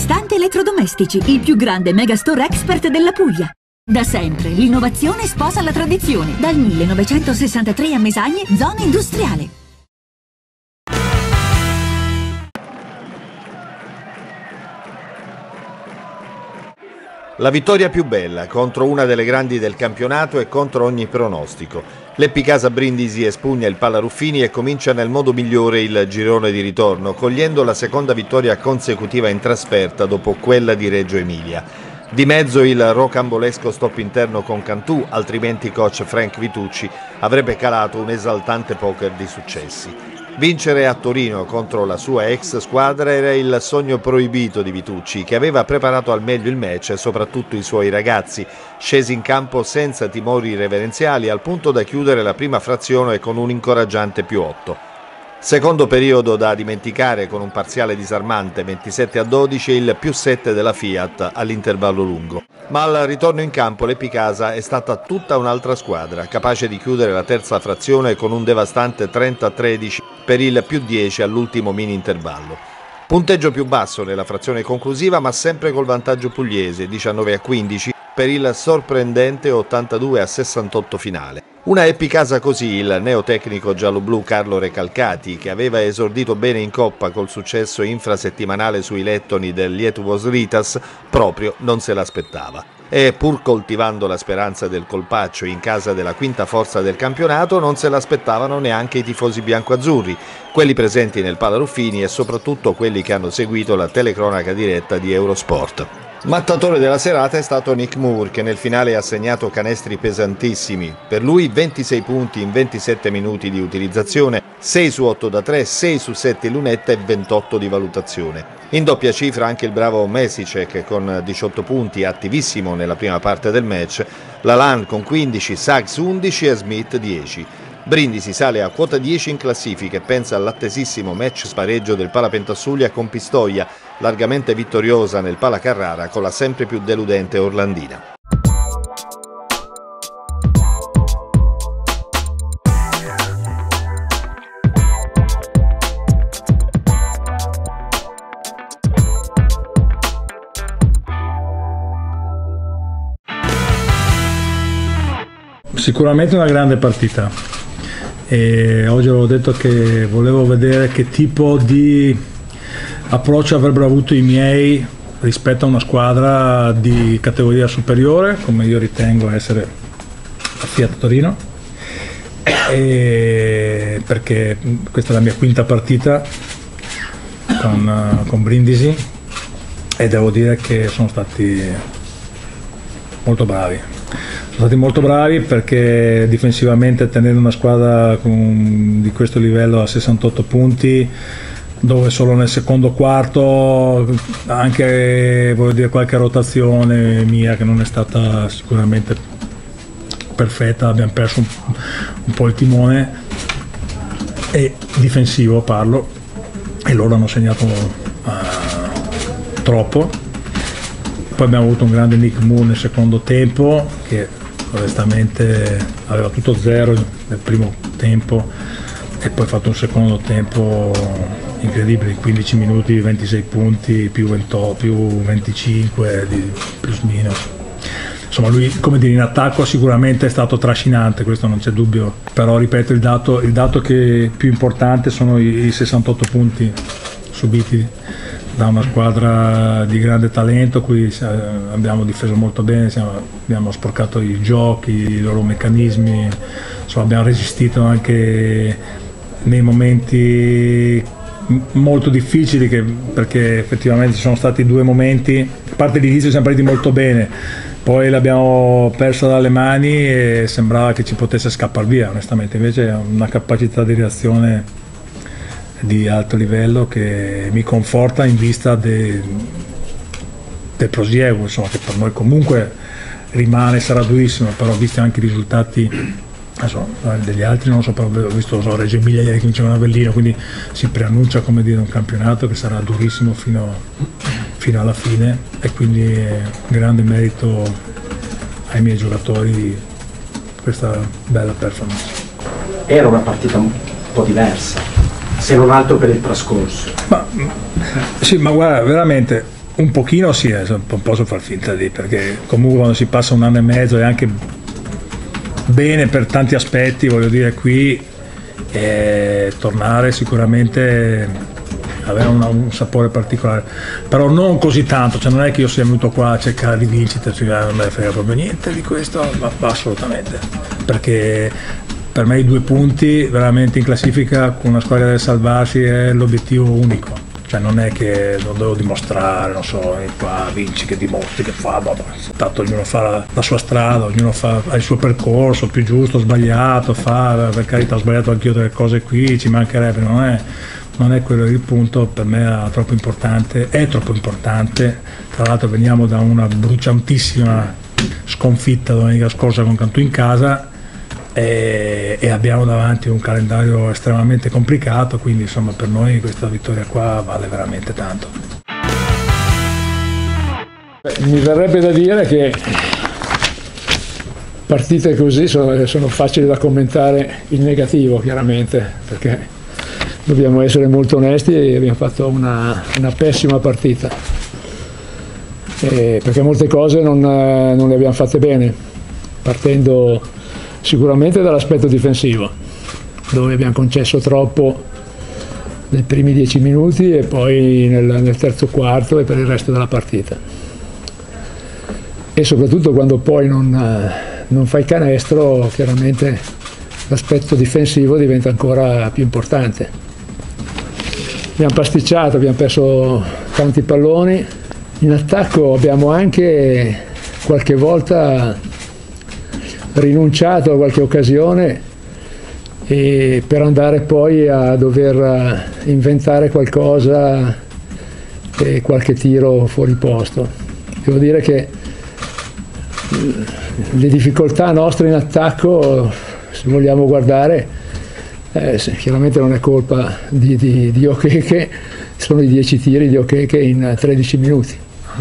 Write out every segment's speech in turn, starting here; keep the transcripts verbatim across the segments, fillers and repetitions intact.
Ristorante Elettrodomestici, il più grande megastore expert della Puglia. Da sempre l'innovazione sposa la tradizione. Dal millenovecentosessantatré a Mesagne, zona industriale. La vittoria più bella contro una delle grandi del campionato e contro ogni pronostico. L'Epicasa Brindisi espugna il Pallaruffini e comincia nel modo migliore il girone di ritorno, cogliendo la seconda vittoria consecutiva in trasferta dopo quella di Reggio Emilia. Di mezzo il rocambolesco stop interno con Cantù, altrimenti coach Frank Vitucci avrebbe calato un esaltante poker di successi. Vincere a Torino contro la sua ex squadra era il sogno proibito di Vitucci, che aveva preparato al meglio il match e soprattutto i suoi ragazzi, scesi in campo senza timori reverenziali al punto da chiudere la prima frazione con un incoraggiante più otto. Secondo periodo da dimenticare con un parziale disarmante ventisette a dodici e il più sette della Fiat all'intervallo lungo. Ma al ritorno in campo l'Epicasa è stata tutta un'altra squadra, capace di chiudere la terza frazione con un devastante trenta a tredici per il più dieci all'ultimo mini intervallo. Punteggio più basso nella frazione conclusiva, ma sempre col vantaggio pugliese, diciannove a quindici, per il sorprendente ottantadue a sessantotto finale. Una Epicasa così il neotecnico gialloblu Carlo Recalcati, che aveva esordito bene in Coppa col successo infrasettimanale sui lettoni del Lietuvos Ritas, proprio non se l'aspettava. E pur coltivando la speranza del colpaccio in casa della quinta forza del campionato, non se l'aspettavano neanche i tifosi biancoazzurri, quelli presenti nel Pallaruffini e soprattutto quelli che hanno seguito la telecronaca diretta di Eurosport. Mattatore della serata è stato Nick Moore, che nel finale ha segnato canestri pesantissimi. Per lui ventisei punti in ventisette minuti di utilizzazione, sei su otto da tre, sei su sette in lunetta e ventotto di valutazione. In doppia cifra anche il bravo Mesicek con diciotto punti, attivissimo nella prima parte del match, Lalan con quindici, Suggs undici e Smith dieci. Brindisi sale a quota dieci in classifica e pensa all'attesissimo match spareggio del Palapentasuglia con Pistoia, largamente vittoriosa nel Palacarrara con la sempre più deludente Orlandina. Sicuramente una grande partita. E oggi avevo detto che volevo vedere che tipo di approccio avrebbero avuto i miei rispetto a una squadra di categoria superiore, come io ritengo essere la Fiat Torino, e perché questa è la mia quinta partita con, con Brindisi e devo dire che sono stati molto bravi. Sono stati molto bravi perché difensivamente tenere una squadra con, di questo livello a sessantotto punti, dove solo nel secondo quarto anche voglio dire, qualche rotazione mia che non è stata sicuramente perfetta, abbiamo perso un, un po' il timone, e difensivo parlo, e loro hanno segnato uh, troppo. Poi abbiamo avuto un grande Nick Moore nel secondo tempo che onestamente aveva tutto zero nel primo tempo e poi ha fatto un secondo tempo incredibile, quindici minuti, ventisei punti, più, ventotto, più venticinque di plus minus. Insomma, lui, come dire, in attacco sicuramente è stato trascinante, questo non c'è dubbio, però ripeto, il dato, il dato che più importante sono i, i sessantotto punti subiti da una squadra di grande talento, qui abbiamo difeso molto bene, siamo, abbiamo sporcato i giochi, i loro meccanismi, insomma, abbiamo resistito anche nei momenti molto difficili, che, perché effettivamente ci sono stati due momenti, a parte l'inizio siamo partiti molto bene, poi l'abbiamo persa dalle mani e sembrava che ci potesse scappare via, onestamente, invece è una capacità di reazione di alto livello che mi conforta in vista de, del prosieguo, insomma, che per noi comunque rimane, sarà durissimo, però visti anche i risultati adesso, degli altri non so, però ho visto so, Reggio Emilia ieri che vinceva Avellino, quindi si preannuncia, come dire, un campionato che sarà durissimo fino, fino alla fine, e quindi grande merito ai miei giocatori di questa bella performance. Era una partita un po' diversa, se non altro per il trascorso. Ma, sì, ma guarda, veramente Un pochino sì, non posso far finta di, perché comunque quando si passa un anno e mezzo è anche bene per tanti aspetti, voglio dire, qui eh, tornare sicuramente avere una, un sapore particolare, però non così tanto, cioè non è che io sia venuto qua a cercare di vincere, cioè non me ne frega proprio niente di questo, ma, ma assolutamente, perché per me i due punti veramente in classifica con una squadra del salvarsi è l'obiettivo unico. Cioè non è che non devo dimostrare, non so, qua vinci, che dimostri, che fa, vabbè. Tanto ognuno fa la, la sua strada, ognuno fa ha il suo percorso, più giusto, sbagliato, fa, per carità ho sbagliato anch'io delle cose qui, ci mancherebbe, non è, non è quello il punto, per me è troppo importante, è troppo importante, tra l'altro veniamo da una bruciantissima sconfitta domenica scorsa con Cantù in casa, E, e abbiamo davanti un calendario estremamente complicato, quindi insomma per noi questa vittoria qua vale veramente tanto. Mi verrebbe da dire che partite così sono, sono facili da commentare in negativo, chiaramente, perché dobbiamo essere molto onesti e abbiamo fatto una, una pessima partita, e perché molte cose non, non le abbiamo fatte bene, partendo sicuramente dall'aspetto difensivo, dove abbiamo concesso troppo nei primi dieci minuti e poi nel, nel terzo quarto e per il resto della partita. E soprattutto quando poi non, non fai canestro, chiaramente l'aspetto difensivo diventa ancora più importante. Abbiamo pasticciato, abbiamo perso tanti palloni, in attacco abbiamo anche qualche volta rinunciato a qualche occasione e per andare poi a dover inventare qualcosa e qualche tiro fuori posto. Devo dire che le difficoltà nostre in attacco, se vogliamo guardare, eh, chiaramente non è colpa di, di, di Okeke, sono i dieci tiri di Okeke in tredici minuti,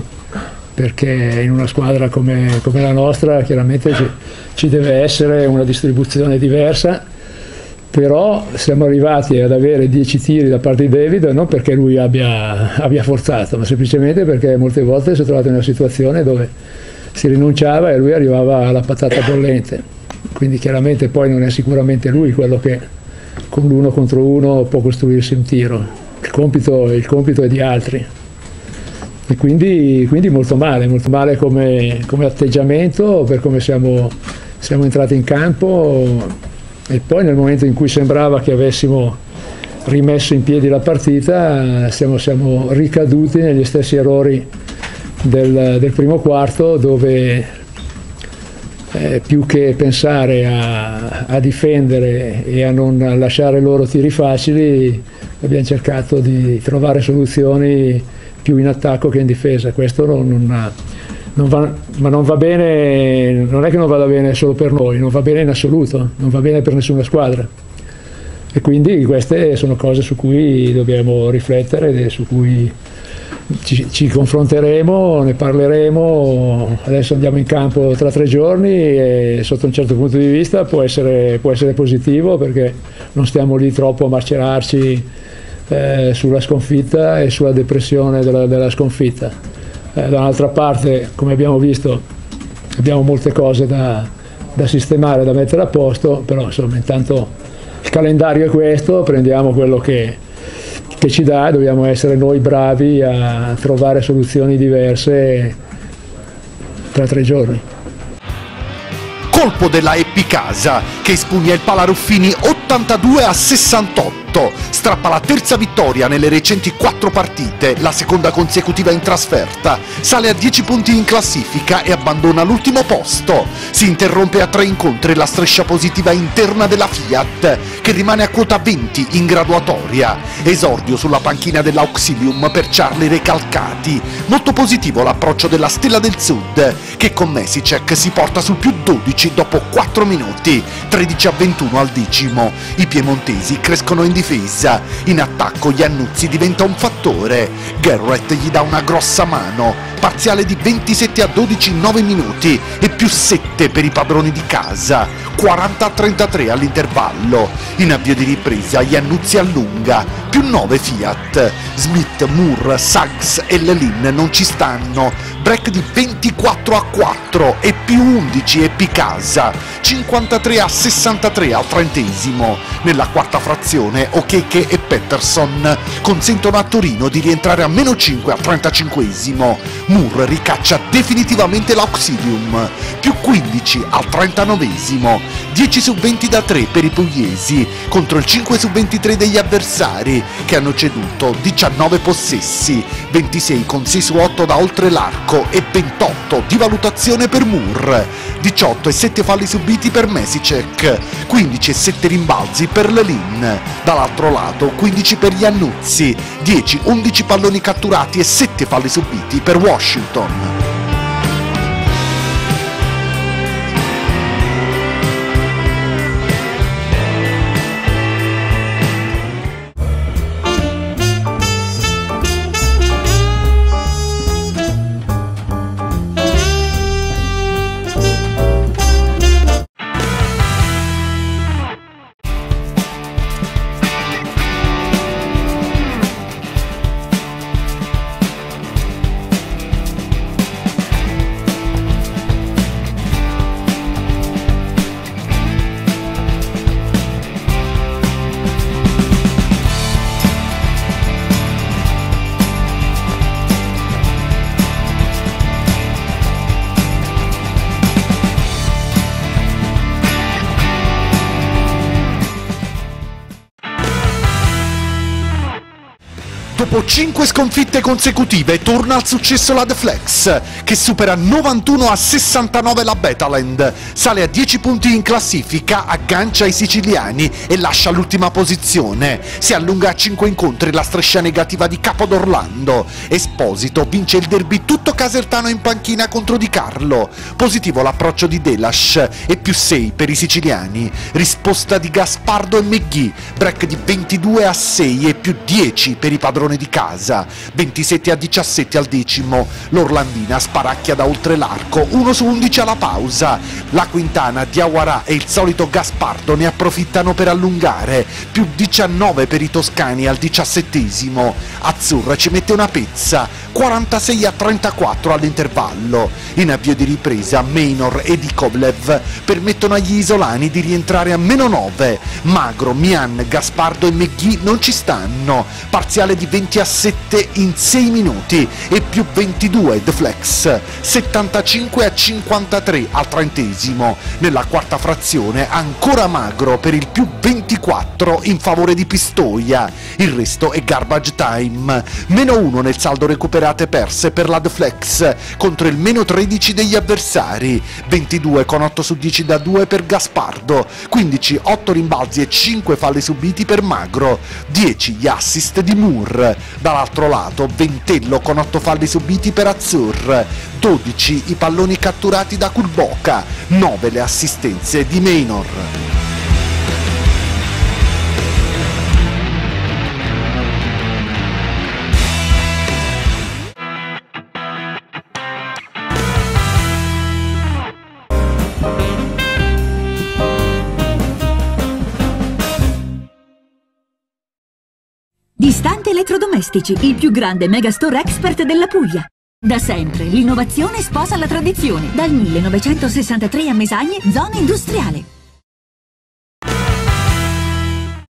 perché in una squadra come, come la nostra chiaramente ci, ci deve essere una distribuzione diversa, però siamo arrivati ad avere dieci tiri da parte di David non perché lui abbia, abbia forzato, ma semplicemente perché molte volte si è trovato in una situazione dove si rinunciava e lui arrivava alla patata bollente, quindi chiaramente poi non è sicuramente lui quello che con l'uno contro uno può costruirsi un tiro, il compito, il compito è di altri. E quindi, quindi molto male, molto male come, come atteggiamento, per come siamo, siamo entrati in campo, e poi nel momento in cui sembrava che avessimo rimesso in piedi la partita siamo, siamo ricaduti negli stessi errori del, del primo quarto, dove eh, più che pensare a, a difendere e a non lasciare loro tiri facili, abbiamo cercato di trovare soluzioni più in attacco che in difesa. Questo non, non, non va, ma non va bene, non è che non vada bene solo per noi, non va bene in assoluto, non va bene per nessuna squadra, e quindi queste sono cose su cui dobbiamo riflettere e su cui ci, ci confronteremo, ne parleremo. Adesso andiamo in campo tra tre giorni e sotto un certo punto di vista può essere, può essere positivo, perché non stiamo lì troppo a marcerarci Eh, sulla sconfitta e sulla depressione della, della sconfitta. Eh, dall'altra parte, come abbiamo visto, abbiamo molte cose da, da sistemare, da mettere a posto, però insomma intanto il calendario è questo, prendiamo quello che, che ci dà, dobbiamo essere noi bravi a trovare soluzioni diverse tra tre giorni. Colpo della Epicasa che espugna il Palaruffini ottantadue a sessantotto, strappa la terza vittoria nelle recenti quattro partite, la seconda consecutiva in trasferta, sale a dieci punti in classifica e abbandona l'ultimo posto. Si interrompe a tre incontri la striscia positiva interna della Fiat, che rimane a quota venti in graduatoria. Esordio sulla panchina dell'Auxilium per Charlie Recalcati. Molto positivo l'approccio della Stella del Sud, che con Mesicek si porta sul più dodici dopo quattro minuti, tredici a ventuno al decimo. I piemontesi crescono in difesa, in attacco Iannuzzi diventa un fattore, Garrett gli dà una grossa mano, parziale di ventisette a dodici in nove minuti e più sette per i padroni di casa. quaranta a trentatré all'intervallo. In avvio di ripresa Iannuzzi allunga, più nove Fiat. Smith, Moore, Suggs e Lelin non ci stanno, break di ventiquattro a quattro e più undici Epicasa, cinquantatré a sessantatré al trentesimo. Nella quarta frazione Okeke e Peterson consentono a Torino di rientrare a meno cinque al trentacinquesimo. Moore ricaccia definitivamente l'Auxilium, più quindici al trentanovesimo, dieci su venti da tre per i pugliesi contro il cinque su ventitré degli avversari, che hanno ceduto diciannove possessi, ventisei con sei su otto da oltre l'arco e ventotto di valutazione per Moore, diciotto e sette falli subiti per Mesicek, quindici e sette rimbalzi per Lelin. Dall'altro lato quindici per Iannuzzi, dieci undici palloni catturati e sette falli subiti per Washington. Dopo cinque sconfitte consecutive torna al successo la The Flex, che supera novantuno a sessantanove la Betaland, sale a dieci punti in classifica, aggancia i siciliani e lascia l'ultima posizione. Si allunga a cinque incontri la striscia negativa di Capodorlando. Esposito vince il derby tutto casertano in panchina contro Di Carlo. Positivo l'approccio di Delash e più sei per i siciliani. Risposta di Gaspardo e McGee, break di ventidue a sei e più dieci per i padroni di casa, ventisette a diciassette al decimo. L'Orlandina sparacchia da oltre l'arco, uno su undici alla pausa. La Quintana, Diawara e il solito Gaspardo ne approfittano per allungare, più diciannove per i toscani al diciassettesimo. Azzurra ci mette una pezza, quarantasei a trentaquattro all'intervallo. In avvio di ripresa Maynor e Dikovlev permettono agli isolani di rientrare a meno nove. Magro, Mian, Gaspardo e McGee non ci stanno, parziale di venti a sette in sei minuti e più ventidue The Flex, settantacinque a cinquantatré al trentesimo. Nella quarta frazione ancora Magro per il più ventiquattro in favore di Pistoia. Il resto è garbage time, meno uno nel saldo recuperate perse per la The Flex contro il meno tredici degli avversari, ventidue con otto su dieci da due per Gaspardo, quindici otto rimbalzi e cinque falli subiti per Magro, dieci gli assist di Moore. Dall'altro lato Ventello con otto falli subiti per Azzur, dodici i palloni catturati da Kulboka, nove le assistenze di Maynor. Distante Elettrodomestici, il più grande megastore expert della Puglia. Da sempre l'innovazione sposa la tradizione. Dal millenovecentosessantatré a Mesagne, zona industriale.